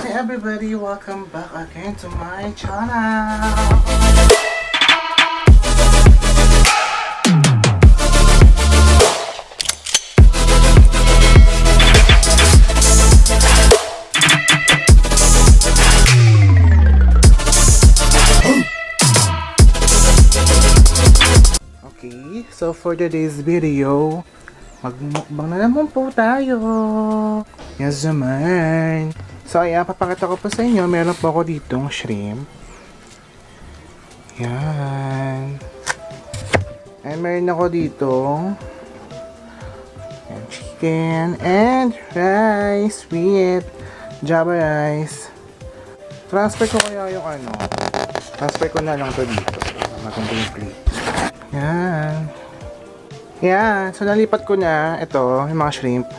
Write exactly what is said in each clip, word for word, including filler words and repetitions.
everybody, welcome back again to my channel. Okay, so for today's video, magmukbang na naman po tayo. Yes naman. So ayan, papakita ko po sa inyo, meron po ako ditong shrimp. Yan. And meron ako ditong and chicken and rice with java rice. Transfer ko kaya yung ano, transfer ko na lang to dito. Magandang plate. Yan. Yan. So nalipat ko na ito, yung mga shrimp.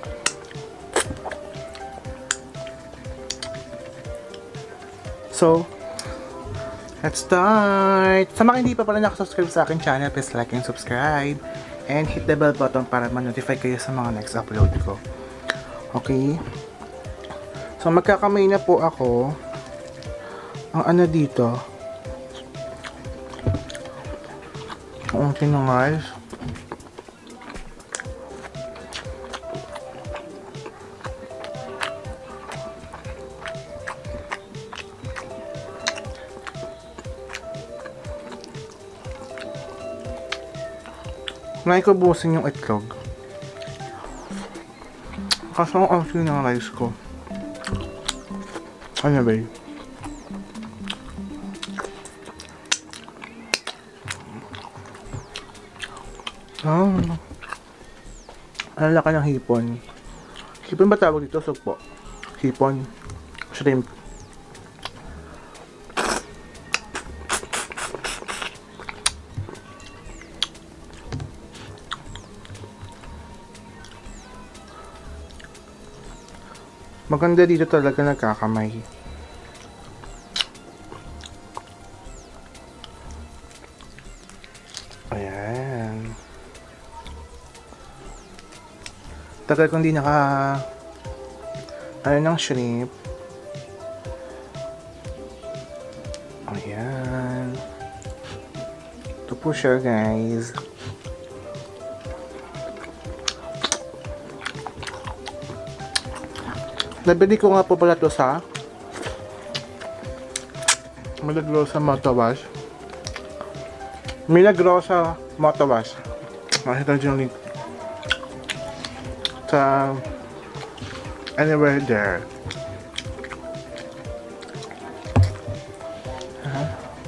So, let's start! Sa mga hindi pa pala nakasubscribe sa akin channel, please like and subscribe. And hit the bell button para ma-notify kayo sa mga next upload ko. Okay? So, magkakamay na po ako. Ang ano dito? Ang tinangal. Ngayon ko busin yung itlog. Kaso ang asin ng rice ko. Ano ba yun? Ah, ang laki ng hipon. Hipon ba tawag dito? Sugpo. Hipon. Shrimp. Maganda dito talaga nagkakamay. Ayan. Tagal kong di naka ano ng shrimp. Ayan. Ito po siya, guys. Nabili ko nga po pala ito sa Milagrosa Motowash. Milagrosa Motowash. Makita nyo yung link sa anywhere there. Uh-huh.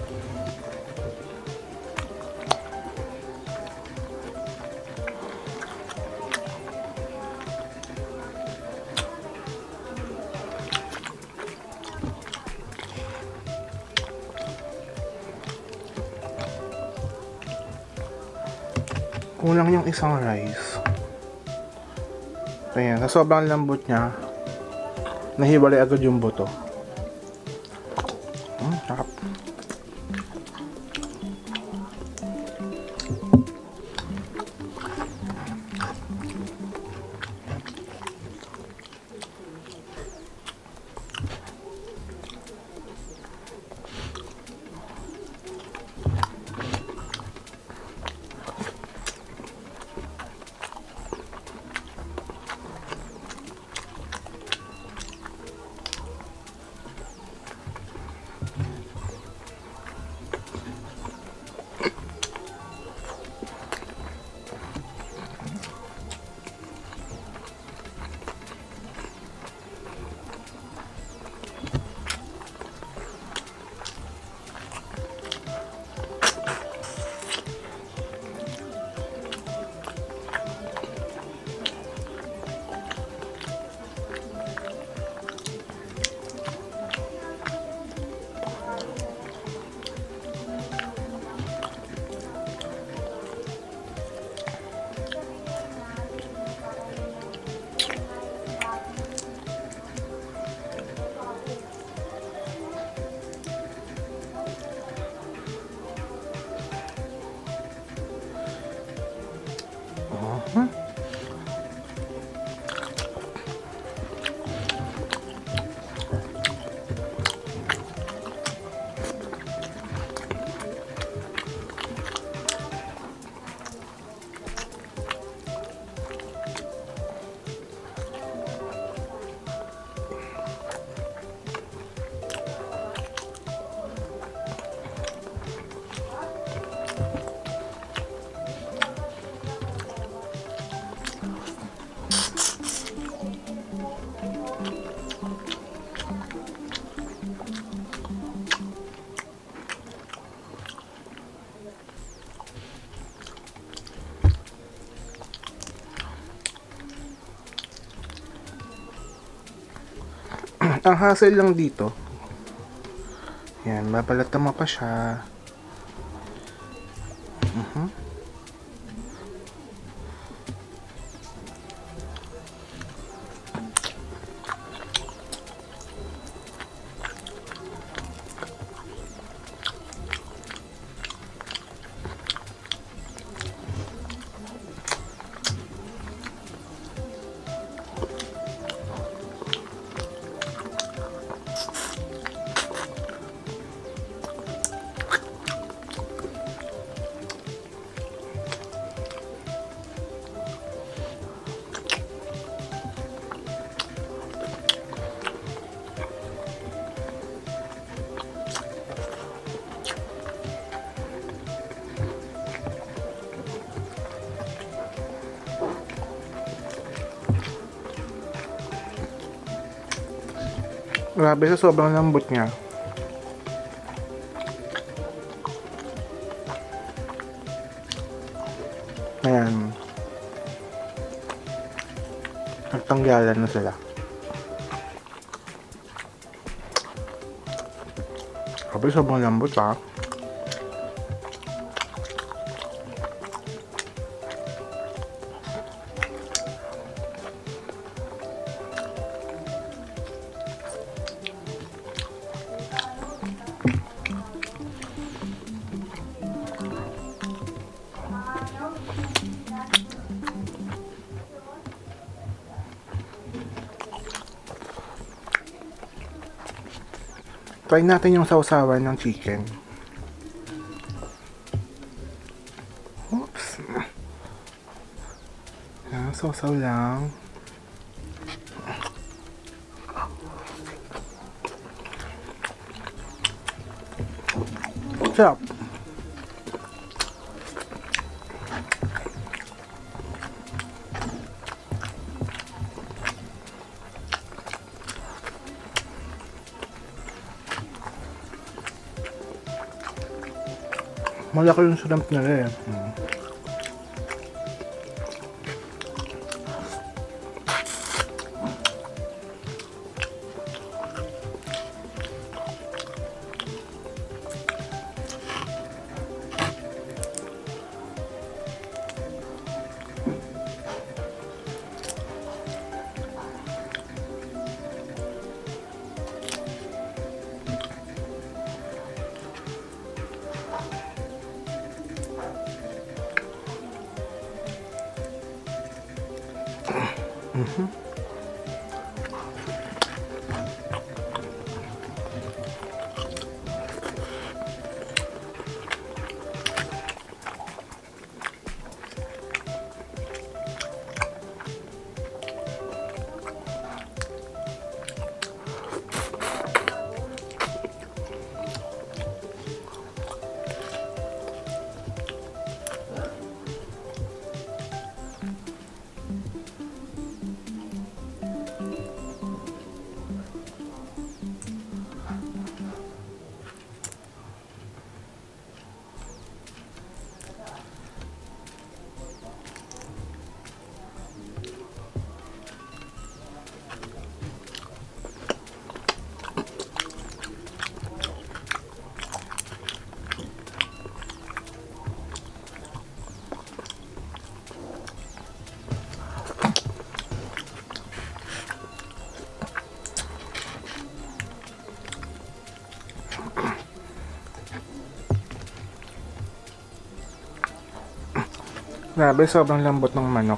Kulang yung isang rice. Ayan, sa sobrang lambot niya, nahiwalay agad yung buto. Hmm, sarap. Ang hassle lang dito, yan, babalatan mo pa siya. Uh-huh. Grabe sa sobrang lambot niya. Ayan. Nagtanggalan na sila. Grabe sobrang lambot ha. Try natin yung sausawan ng chicken. Oops. Yan, sausaw lang. Sarap. Malaki yung shrimp nila eh. Hmm. Mm-hmm. Grabe, sobrang lambot ng manok.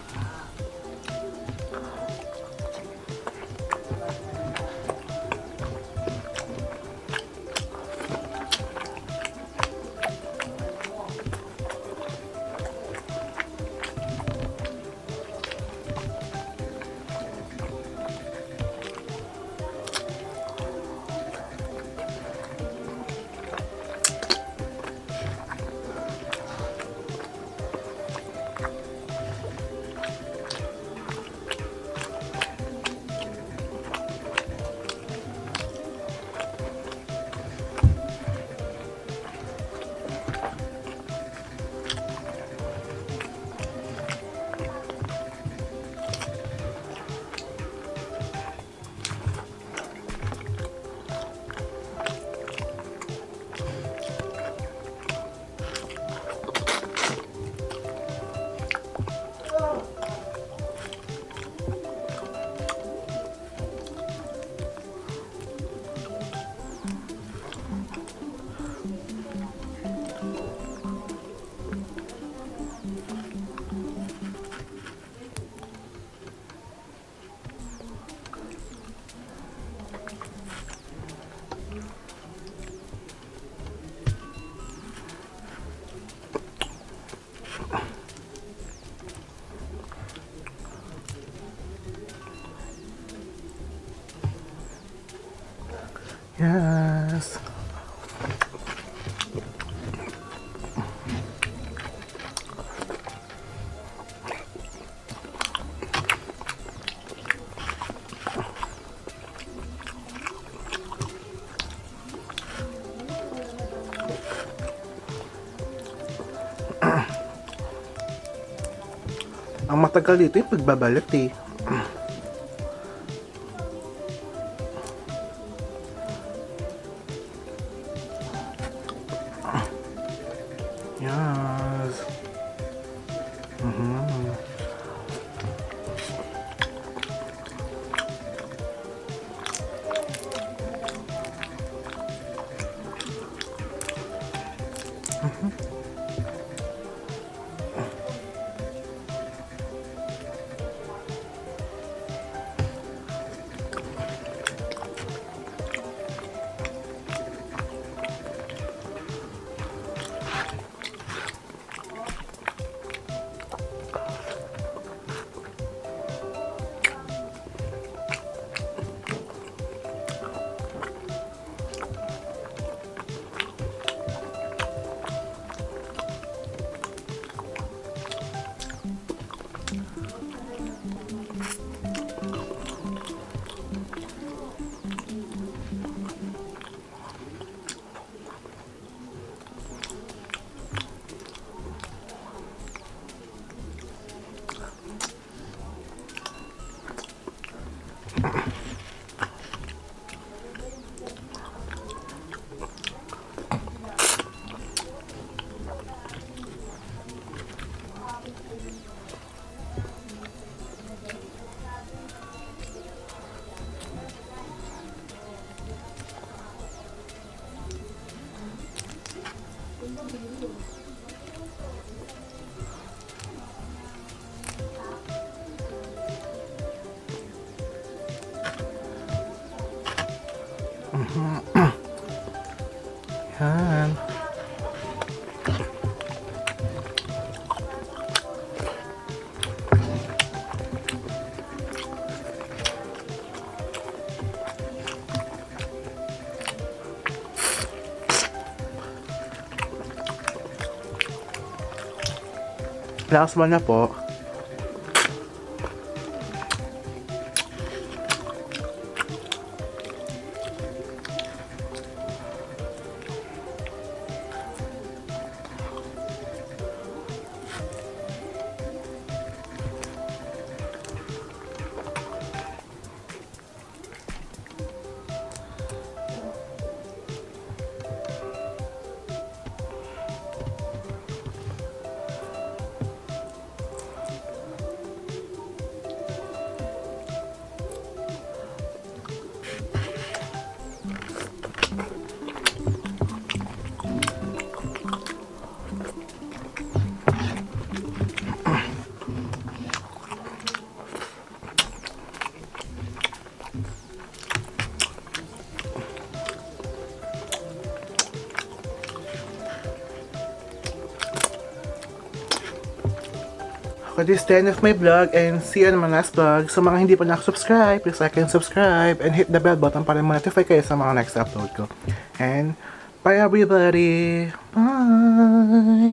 Yes. Ang matagal dito yung pagbabalat eh. Yes. Mm-hmm. Mm-hmm. Yan. Last one na po. Okay, this is the end of my vlog and see you on my next vlog. Sa mga hindi pa nakasubscribe, please like and subscribe and hit the bell button para ma-notify kayo sa mga next upload ko. And bye everybody! Bye!